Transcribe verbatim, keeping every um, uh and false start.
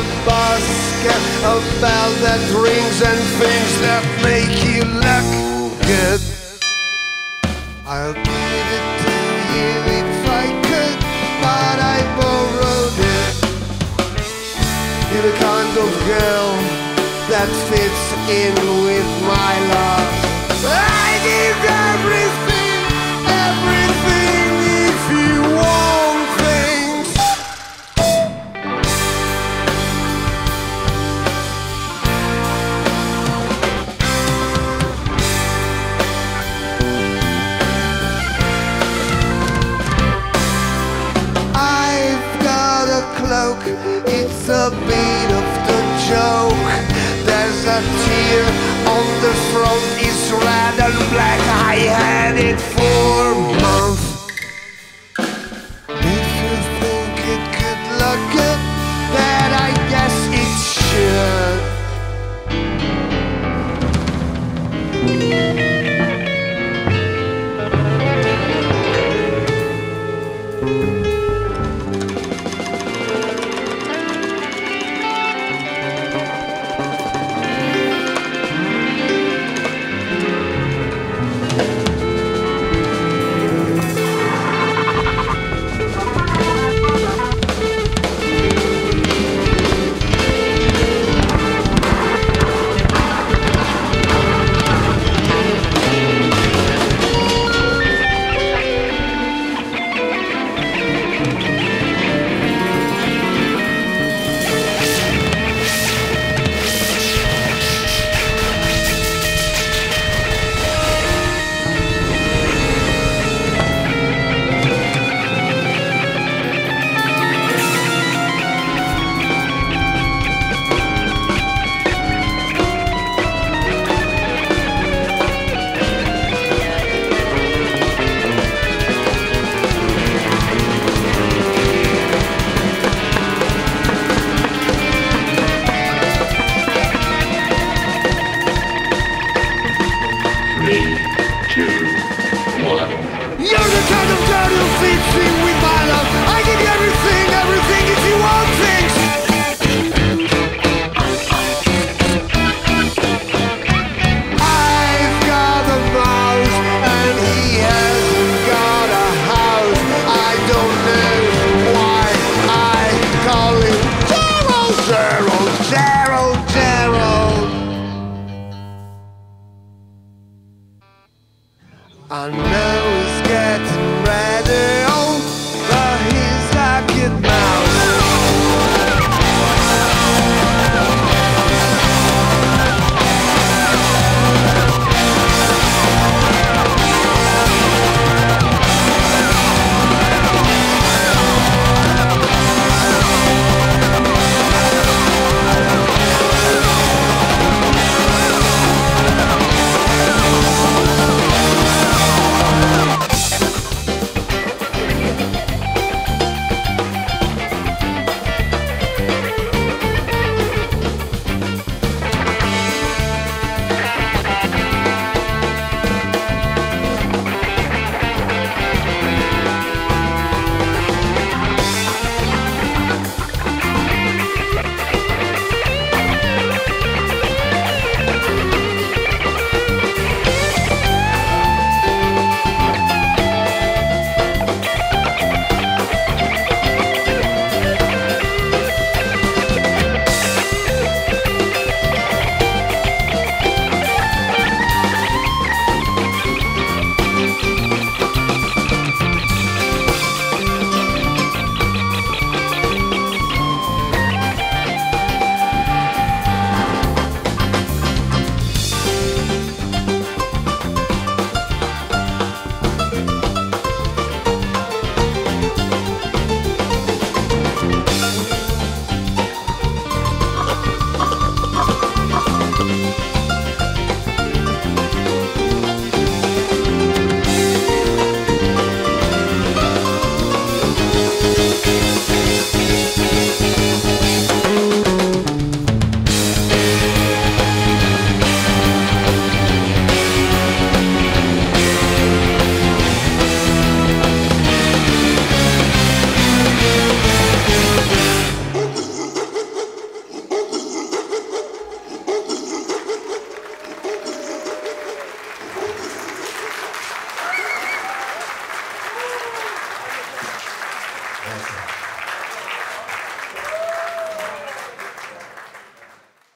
a basket, a bell that rings and things that make you look good. I'll give it to you if I could, but I borrowed it. You're the kind of girl that fits in with my love. I give everything, everything if you want things. I've got a cloak, it's a bit of the joke. There's a tear on the front, it's red and black. I had it for